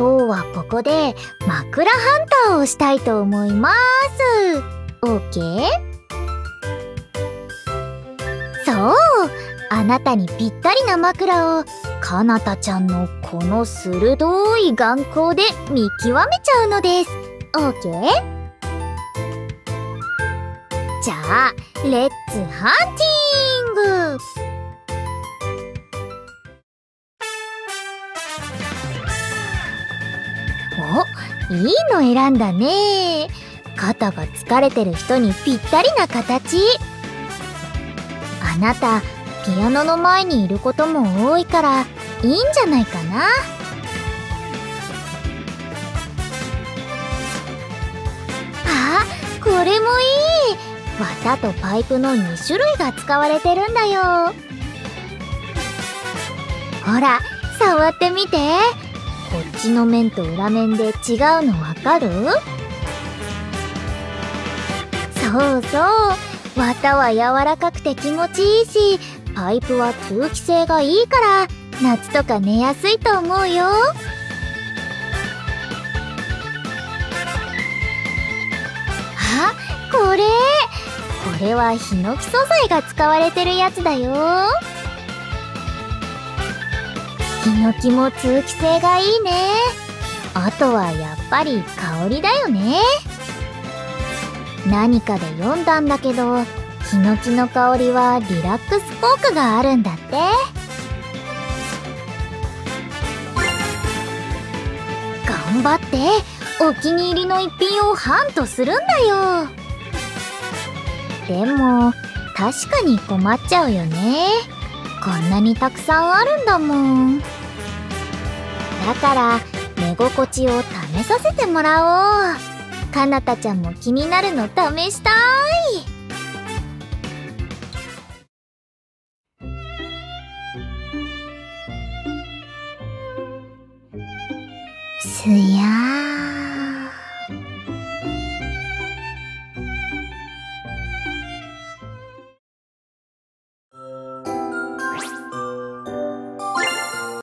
今日はここで枕ハンターをしたいと思います。OK？ そう、あなたにぴったりな枕をかなたちゃんのこの鋭い眼光で見極めちゃうのです。OK？ じゃあレッツハンティング。お、いいの選んだね。肩が疲れてる人にぴったりな形。あなたピアノの前にいることも多いからいいんじゃないかな。あ、これもいい。綿とパイプの2種類が使われてるんだよ。ほら、触ってみて。こっちの面と裏面で違うのわかる？そうそう、綿は柔らかくて気持ちいいし、パイプは通気性がいいから夏とか寝やすいと思うよ。あ、これはヒノキ素材が使われてるやつだよ。ヒノキも通気性がいいね。あとはやっぱり香りだよね。何かで読んだんだけど、ヒノキの香りはリラックス効果があるんだって。頑張ってお気に入りの一品をハントするんだよ。でも確かに困っちゃうよね。こんなにたくさんあるんだもん。だから寝心地を試させてもらおう。かなたちゃんも気になるの試したい。すやー。